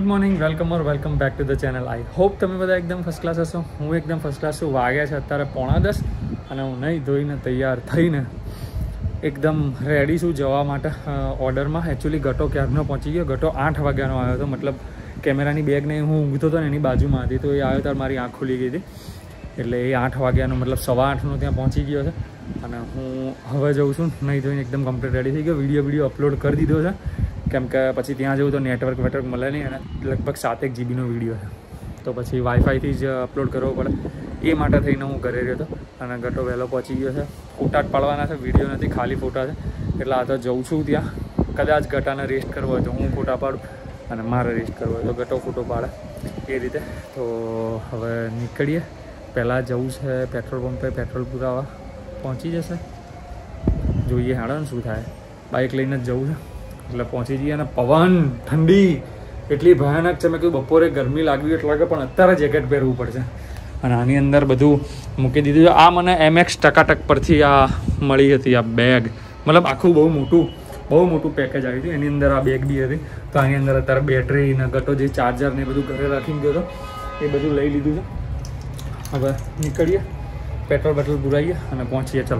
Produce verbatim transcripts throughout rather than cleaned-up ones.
Good morning, welcome or welcome back to the channel. I hope તમે બધા એકદમ first class હશો. હું એકદમ ફર્સ્ટ ક્લાસ છું. વાગ્યા છે અત્યારે પોણા દસ અને હું નહીં ધોઈને તૈયાર થઈને એકદમ રેડી છું જવા માટે ઓર્ડરમાં. એકચ્યુઅલી ગટો ક્યારનો પહોંચી ગયો. ગટો આઠ વાગ્યાનો આવ્યો હતો. મતલબ કેમેરાની બેગને હું ઊંઘતો હતો ને એની બાજુમાં હતી, તો એ આવ્યો ત્યારે મારી આંખ ખુલી ગઈ હતી. એટલે એ આઠ વાગ્યાનો મતલબ સવા આઠનો ત્યાં પહોંચી ગયો છે અને હું હવે જઉં છું નહીં ધોઈને એકદમ કમ્પ્લીટ રેડી થઈ ગયો. વિડીયો વિડીયો અપલોડ કરી દીધો છે કેમ કે પછી ત્યાં જવું તો નેટવર્ક વેટવર્ક મળે નહીં અને લગભગ સાતેક જીબીનો વિડીયો છે, તો પછી વાઈફાઈથી જ અપલોડ કરવો પડે. એ માટે થઈને હું ઘરે રહ્યો હતો અને ગટો વહેલો પહોંચી ગયો છે. ફોટા જ પાડવાના છે, વિડીયો નથી, ખાલી ફોટા છે. એટલે આ તો જઉં છું ત્યાં. કદાચ ગટાને રેસ્ટ કરવો હોય તો હું ફોટા પાડું અને મારે રેસ્ટ કરવો હોય તો ગટો ફોટો પાડે, એ રીતે. તો હવે નીકળીએ. પહેલાં જવું છે પેટ્રોલ પંપે, પેટ્રોલ પુરાવા. પહોંચી જશે, જોઈએ હાડો ને શું થાય. બાઇક લઈને જ જવું છે એટલે પહોંચી જઈએ. અને પવન ઠંડી એટલી ભયાનક છે. મેં કહ્યું બપોરે ગરમી લાગવી એટલે લાગે પણ અત્યારે જેકેટ પહેરવું પડશે. અને આની અંદર બધું મૂકી દીધું છે. આ મને એમએક્સ ટકાટક પરથી આ મળી હતી આ બેગ. મતલબ આખું બહુ મોટું બહુ મોટું પેકેજ આવ્યું હતું. એની અંદર આ બેગ બી હતી. તો આની અંદર અત્યારે બેટરી ને ગટો જે ચાર્જર ને એ બધું ઘરે રાખીને ગયો હતો એ બધું લઈ લીધું છે. હવે નીકળીએ, પેટ્રોલ બેટ્રોલ પુરાવીએ અને પહોંચીએ. ચલો.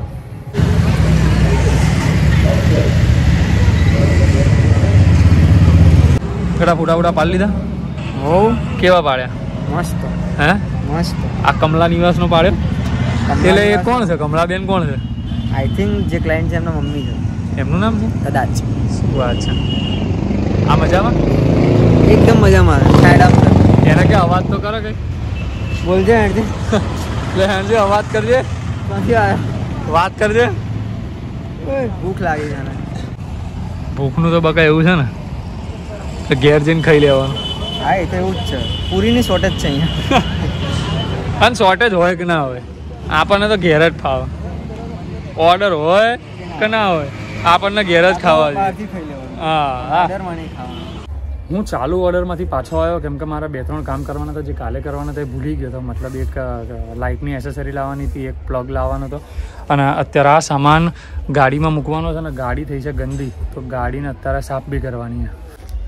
ઘણા ફોટા ફોટા પાડી લીધા. હો, કેવા પાડ્યા? મસ્ત. હે મસ્ત. આ કમલા નિવાસનો પાડ્યો. એટલે એ કોણ છે? કમલાબેન કોણ છે? આઈ થિંક જે ક્લાયન્ટ છે એમના મમ્મી છે. એમનું નામ છે કદાચ. શું વાત છે? આ મજામાં? એકદમ મજામાં. સાઈડ આપ એને કે અવાજ તો કરો કઈ બોલજે. હેડજે એટલે હેડજે અવાજ કરજે. ક્યાંથી આવ્યા? વાત કરજે. ભૂખ લાગી છે. ભૂખનું તો બકા એવું છે ને તો ઘેર જઈને ખાઈ લેવાનું. હા, એ તો એવું જ છે. પૂરીની શોર્ટેજ છે અહીંયા. અને શોર્ટેજ હોય કે ના હોય, આપણને તો ઘેર જ ફાવે. ઓર્ડર હોય કે ના હોય, આપણને ઘેર જ ખાવા જોઈએ. હા, હું ચાલુ ઓર્ડરમાંથી પાછો આવ્યો કેમ કે મારા બે ત્રણ કામ કરવાના હતા જે કાલે કરવાના હતા એ ભૂલી ગયો હતો. મતલબ એક લાઇટની એસેસરી લાવવાની હતી, એક પ્લગ લાવવાનો હતો અને અત્યારે આ સામાન ગાડીમાં મૂકવાનો છે ને ગાડી થઈ છે ગંદી, તો ગાડીને અત્યારે સાફ બી કરવાની છે.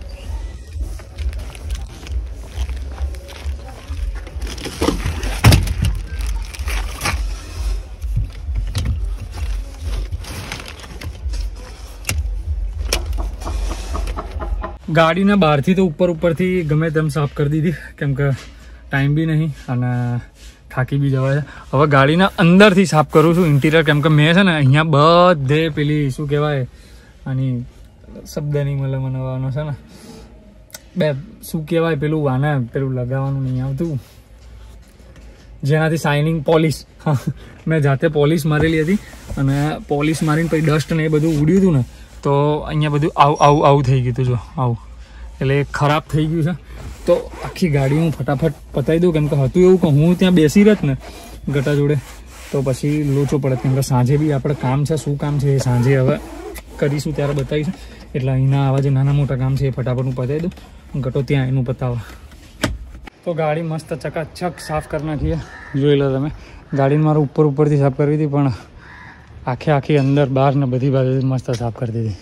ગાડીના બહારથી તો ઉપર ઉપરથી ગમે તેમ સાફ કરી દીધી કેમ કે ટાઈમ બી નહીં અને થાકી બી જવાય છે. હવે ગાડીના અંદરથી સાફ કરું છું ઇન્ટિરિયર, કેમ કે મેં છે ને અહીંયા બધે પેલી શું કહેવાય આની શબ્દ નહીં મળે મને વાનો છે ને બે શું કહેવાય પેલું વાને પેલું લગાવવાનું નહીં આવતું જેનાથી શાઇનિંગ પોલિશ. હા, મેં જાતે પોલિશ મારેલી હતી અને પોલિશ મારીને પછી ડસ્ટ ને એ બધું ઉડ્યું હતું ને તો અહીંયા બધું આવું આવું આવું થઈ ગયું હતું. જો આવું એટલે ખરાબ થઈ ગયું છે. તો આખી ગાડી હું ફટાફટ પતાવી દઉં કેમ કે હતું એવું કે હું ત્યાં બેસી રહેત ને ગટા જોડે તો પછી લોચો પડે. કેમ કે સાંજે બી આપણે કામ છે, શું કામ છે એ સાંજે હવે કરીશું ત્યારે બતાવીશું. એટલે અહીંના આવા જે નાના મોટા કામ છે એ ફટાફટ હું પતાવી દઉં. ગટો ત્યાં એનું પતાવવા. તો ગાડી મસ્ત ચકાચક સાફ કરી નાખીએ. જોઈ લો તમે, ગાડીને મારે ઉપર ઉપરથી સાફ કરવી હતી પણ આખે આખી અંદર બહાર ને બધી બાજુ મસ્ત સાફ કરી દીધી.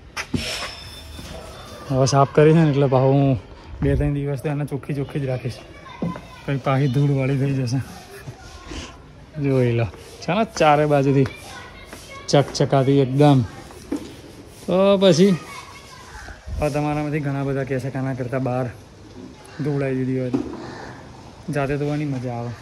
હવે સાફ કરી છે ને એટલે પાછું હું બે ત્રણ દિવસ તો એને ચોખ્ખી ચોખ્ખી જ રાખીશ. કંઈ પાછી ધૂળવાળી થઈ જશે. જોઈ લો ચાલો, ચારે બાજુથી ચકચકાતી એકદમ. તો પછી હવે તમારામાંથી ઘણા બધા કહેશે કે આના કરતાં બહાર ધૂળાઈ દીધી હોય તો જાતે ધોવાની મજા આવે.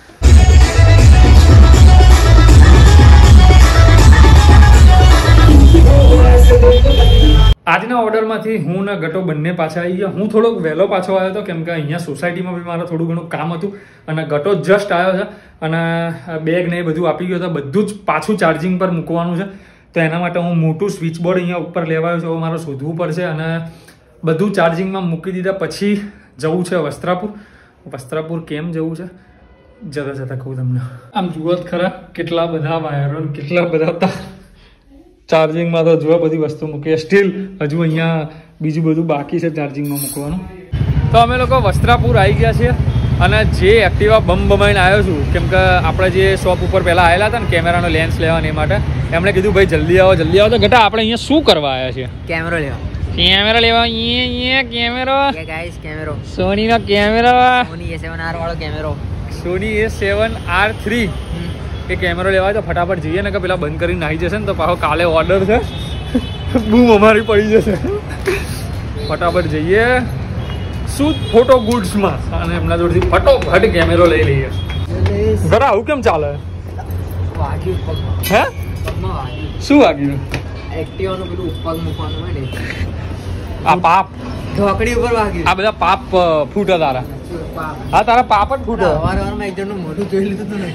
આજના ઓર્ડરમાંથી હું ને ગટો બંને પાછા આવી ગયા. હું થોડોક વહેલો પાછો આવ્યો હતો કેમ કે અહીંયા સોસાયટીમાં બી મારે થોડું ઘણું કામ હતું અને ગટો જસ્ટ આવ્યો છે અને બેગ ને એ બધું આપી ગયો હતો. બધું જ પાછું ચાર્જિંગ પર મૂકવાનું છે તો એના માટે હું મોટું સ્વિચ બોર્ડ અહીંયા ઉપર લેવાયો છું. હવે મારે શોધવું પડશે અને બધું ચાર્જિંગમાં મૂકી દીધા પછી જવું છે વસ્ત્રાપુર. વસ્ત્રાપુર કેમ જવું છે જતા જતા કહું તમને. આમ જુઓ જ ખરા કેટલા બધા વાયરો કેટલા બધા ચાર્જિંગમાં તો જોવા બધી વસ્તુ મૂકીએ. સ્ટીલ હજુ અહીંયા બીજું બધું બાકી છે ચાર્જિંગમાં મૂકવાનું. તો અમે લોકો વસ્ત્રાપુર આવી ગયા છીએ અને જે એક્ટિવા બમ બમાઈને આવ્યો છું કેમ કે આપણે જે શોપ ઉપર પહેલાં આવેલા હતા ને કેમેરાનો લેન્સ લેવા એ માટે એમણે કીધું ભાઈ જલ્દી આવો જલ્દી આવો. તો ઘટા આપણે અહીંયા શું કરવા આવ્યા છીએ? કેમેરો લેવા. कैमरा लेवा ये ये कैमरा ये गाइस कैमरा सोनी નો કેમેરો સોની એ સેવન આર વાળો કેમેરો સોની A seven R three A કેમેરો લેવા તો ફટાફટ જઈએ ને કે પેલા બંધ કરીને નાહી જશે ને તો પાછો કાલે ઓર્ડર છે બૂમ અમારી પડી જશે ફટાફટ જઈએ શું ફોટો ગુડ્સમાં અને એમના જોડથી ફટોફટ કેમેરો લઈ લઈએ ઘરે આવું કેમ ચાલે વાગ્યું પગમાં હે પગમાં વાગ્યું શું વાગ્યું એક્ટિવાનું પેલું પગ મૂકવાનું હોય ને આ પાપ ઢોકળી ઉપર વાગ્યું આ બધા પાપ ફૂટે તારા પાપ હા તારા પાપ જ ફૂટે વાર વારમાં એક જણનું મોઢું જોઈ લીધું તું ને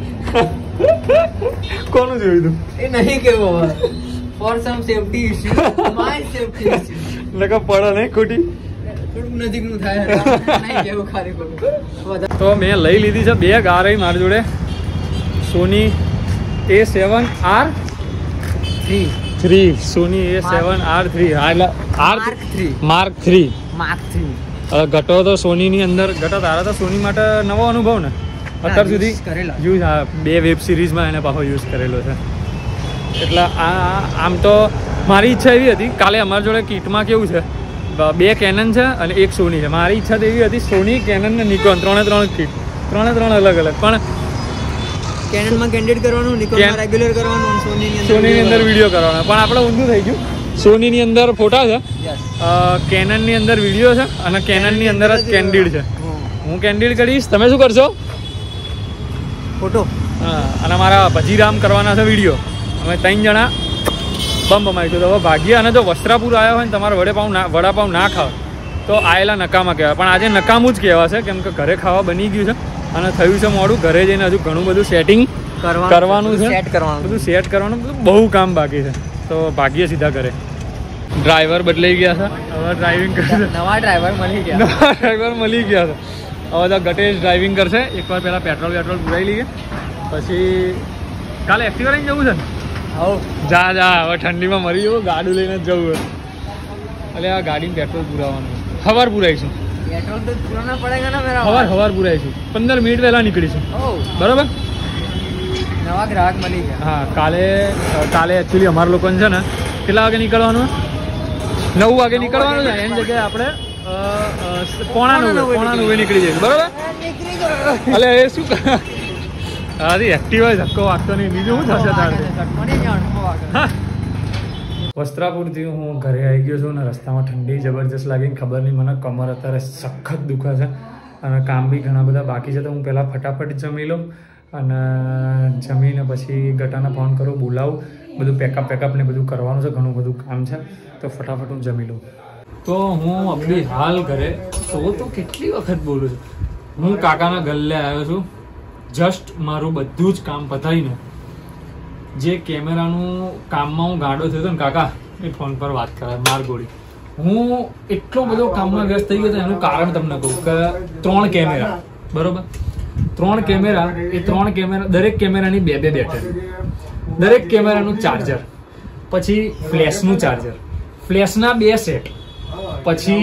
કોનું જોયું તું એ નહીં કેવું હવે for some safety issue my safety issue લગા પડે નહીં ખોટી થોડુંક નજીકનું થાય નહીં કેવું ખાલી ખોટું તો મેં લઈ લીધી છે બે ગાર મારી જોડે Sony A seven R three three Sony A seven R three હા એટલે R mark three mark three mark three ઘટો તો સોનીની અંદર ઘટો તારા તો સોની માટે નવો અનુભવ ને અત્યાર સુધી કરેલા યુઝ હા બે વેબ સિરીઝમાં એને પાછો યુઝ કરેલો છે એટલે આ આમ તો મારી ઈચ્છા એવી હતી કાલે અમારી જોડે કિટમાં કેવું છે બે કેનન છે અને એક સોની છે મારી ઈચ્છા તો એવી હતી સોની કેનન ને નિકોન ત્રણે ત્રણ કીટ ત્રણે ત્રણ અલગ અલગ પણ કેનનમાં કેન્ડિડ કરવાનું નિકોનમાં રેગ્યુલર કરવાનું સોનીની અંદર સોનીની અંદર વિડીયો કરવાનો પણ આપણે ઊંધું થઈ ગયું સોનીની અંદર ફોટા છે યસ કેનનની અંદર વિડીયો છે અને કેનનની અંદર જ કેન્ડિડ છે હું કેન્ડિડ કરીશ તમે શું કરશો ફોટો હા અને મારા ભજીરામ કરવાના છે વિડીયો અમે ત્રણ જણા બમ બમાઈશું તો હવે ભાગ્ય અને જો વસ્ત્રાપુર આવ્યા હોય ને તમારે વડાપાઉં ના વડાપાઉં ના ખાવ તો આયેલા નકામા કહેવાય પણ આજે નકામું જ કહેવાશે કેમ કે ઘરે ખાવા બની ગયું છે અને થયું છે મોડું ઘરે જઈને હજુ ઘણું બધું સેટિંગ કરવાનું છે સેટ કરવાનું બધું સેટ કરવાનું બધું બહુ કામ બાકી છે તો ભાગ્ય સીધા કરે ડ્રાઈવર બદલાઈ ગયા છે હવે ડ્રાઇવિંગ કરશે નવા ડ્રાઈવર મળી ગયા નવા ડ્રાઈવર મળી ગયા છે હવે તો ગટેશ ડ્રાઇવિંગ કરશે એકવાર પહેલાં પેટ્રોલ પેટ્રોલ પુરાઈ લઈએ પછી કાલે એક્ટિવા લઈને જવું છે ને હો જા જા હવે ઠંડીમાં મરી જવું ગાડું લઈને જ જવું હોય એટલે આ ગાડીને પેટ્રોલ પુરાવાનું સવાર પુરાઈશું પેટ્રોલ તો પુરાના પડેગા ના મેરા સવાર સવાર પુરાઈશું પંદર મિનિટ પહેલાં નીકળીશું ઓ બરાબર નવા ગ્રાહક મળી ગયા હા કાલે કાલે એકચ્યુઅલી અમારા લોકોને છે ને કેટલા વાગે નીકળવાનું નવ વાગે નીકળવાનું છે એની જગ્યાએ આપણે પોણા નવે પોણા નવે નીકળી જઈશું બરાબર એટલે એ શું હા એક્ટિવા ધક્કો વાગતો નહીં બીજું શું થશે તારે વસ્ત્રાપુરથી હું ઘરે આવી ગયો છું અને રસ્તામાં ઠંડી જબરજસ્ત લાગી ખબર નહીં મને કમર અત્યારે સખત દુખે છે અને કામ બી ઘણા બધા બાકી છે તો હું પહેલાં ફટાફટ જમી લઉં અને જમીને પછી ગટાને ફોન કરું બોલાવું બધું પેકઅપ પેકઅપ ને બધું કરવાનું છે ઘણું બધું કામ છે તો ફટાફટ હું જમી લઉં તો હું આપણી હાલ ઘરે તો તો કેટલી વખત બોલું છું હું કાકાના ગલ્લે આવ્યો છું જસ્ટ મારું બધું જ કામ પતાવીને જે કેમેરાનું કામમાં હું ગાડો થયો હતો ને કાકા એ ફોન પર વાત કરે માર ગોળી હું એટલો બધો કામમાં વ્યસ્ત થઈ ગયો હતો એનું કારણ તમને કહું કે ત્રણ કેમેરા બરોબર ત્રણ કેમેરા એ ત્રણ કેમેરા દરેક કેમેરાની બે બે બેટરી દરેક કેમેરાનું ચાર્જર પછી ફ્લેશનું ચાર્જર ફ્લેશના બે સેટ પછી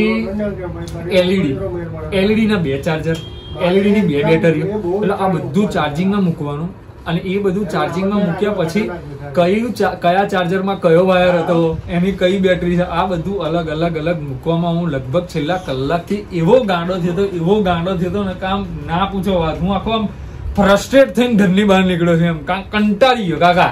એલઈડી એલઈડીના બે ચાર્જર એલઈડીની બે બેટરીઓ એટલે આ બધું ચાર્જિંગમાં મૂકવાનું અને એ બધું ચાર્જિંગમાં મૂક્યા પછી કયું કયા ચાર્જરમાં કયો વાયર હતો એની કઈ બેટરી છે આ બધું અલગ અલગ અલગ મૂકવામાં હું લગભગ છેલ્લા કલાકથી એવો ગાંડો થયો હતો એવો ગાંડો થયો હતો ને કામ ના પૂછો વાત હું આખો આમ ફ્રસ્ટ્રેટ થઈને ઘરની બહાર નીકળ્યો છું એમ કંટાળી ગયો કાકા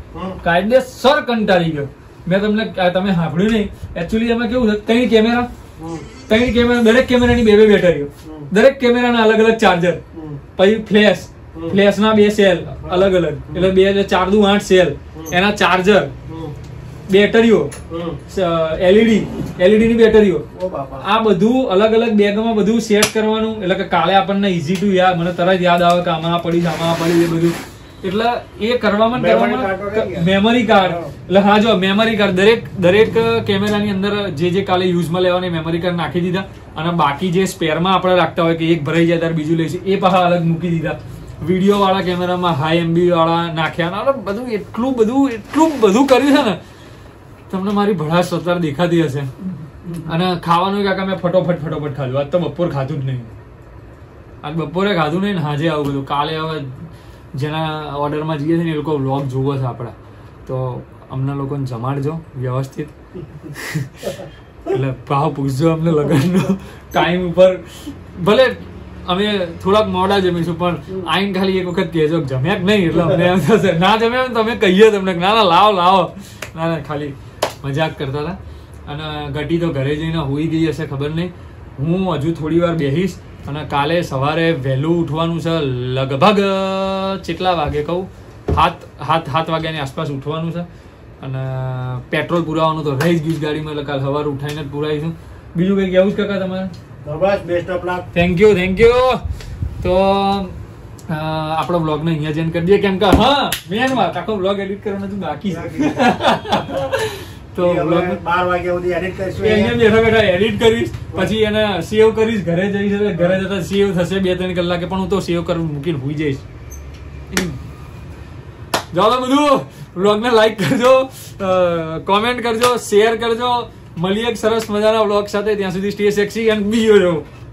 કાયદેસર કંટાળી ગયો મેં તમને તમે સાંભળ્યું નહીં એકચ્યુઅલી એમાં કેવું છે ત્રણ કેમેરા ત્રણ કેમેરા દરેક કેમેરાની બે બે બેટરીઓ દરેક કેમેરાના અલગ અલગ ચાર્જર પછી ફ્લેશ ફ્લેશના બે સેલ અલગ અલગ એટલે બે ચાર દુ આઠ સેલ એના ચાર્જર બેટરીઓ એલઈડી એલઈડી ની બેટરીઓ આ બધું અલગ અલગ બેગમાં બધું સેટ કરવાનું એટલે કે કાલે આપણને ઈઝી ટુ યાદ મને તરત યાદ આવે કે આમાં પડી આમાં પડી એ બધું એટલે એ કરવામાં કરવામાં મેમરી કાર્ડ એટલે હા જો મેમરી કાર્ડ દરેક દરેક કેમેરાની અંદર જે જે કાલે યુઝમાં લેવાની મેમરી કાર્ડ નાખી દીધા અને બાકી જે સ્પેરમાં આપણે રાખતા હોય કે એક ભરાઈ જાય ત્યારે બીજું લઈશું એ પાછા અલગ મૂકી દીધા વિડીયો વાળા કેમેરામાં હાઈ એમબી વાળા નાખ્યા બધું એટલું બધું એટલું બધું કર્યું છે ને તમને મારી ભડાશ અત્યારે દેખાતી હશે અને ખાવાનું કાકા મેં ફટોફટ ફટોફટ ખાધું આજ તો બપોર ખાધું જ નહીં આજ બપોરે ખાધું નહીં ને હાજે આવું બધું કાલે હવે જેના ઓર્ડરમાં જઈએ છે ને એ લોકો વ્લોગ જોવો છે આપણા તો અમને લોકોને જમાડજો વ્યવસ્થિત એટલે ભાવ પૂછજો અમને લગ્નનો ટાઈમ ઉપર. ભલે અમે થોડાક મોડા જમીશું પણ આઈને ખાલી એક વખત કહેજો જમ્યા કે નહીં, એટલે અમને એમ થશે ના જમ્યા તો અમે કહીએ તમને ના ના લાવો લાવો. ના ના ખાલી મજાક કરતા હતા. અને ઘટી તો ઘરે જઈને હોઈ ગઈ હશે ખબર નહીં. હું હજુ થોડી વાર બેસીશ અને કાલે સવારે વહેલું ઉઠવાનું છે. લગભગ કેટલા વાગે કહું, સાત સાત સાત વાગ્યાની આસપાસ ઉઠવાનું છે. અને પેટ્રોલ પુરાવાનું તો રહી જ ગયું ગાડીમાં, એટલે કાલ સવારે ઉઠાઈને જ પુરાવીશું. બીજું કંઈ કહેવું જ કાકા તમારે? બસ best of luck. Thank you thank you. તો આપણો બ્લોગ ને અહીંયા જેન કરી દઈએ, કેમ કે હા મેન વાત આખો બ્લોગ એડિટ કરવાનો તો બાકી છે. તો બ્લોગ બાર વાગ્યા સુધી એડિટ કરીશું. અહીંયા બેઠા બેઠા એડિટ કરીશ, પછી એને સેવ કરીશ, ઘરે જઈશ, ઘરે જતા સેવ થશે બે ત્રણ કલાકે, પણ હું તો સેવ કરી મૂકીને હોઈ જઈશ. જાઓ બધું બ્લોગને લાઈક કરજો, કોમેન્ટ કરજો, શેર કરજો. મળીએ એક સરસ મજાના બ્લોગ સાથે. ત્યાં સુધી stay sexy and be your.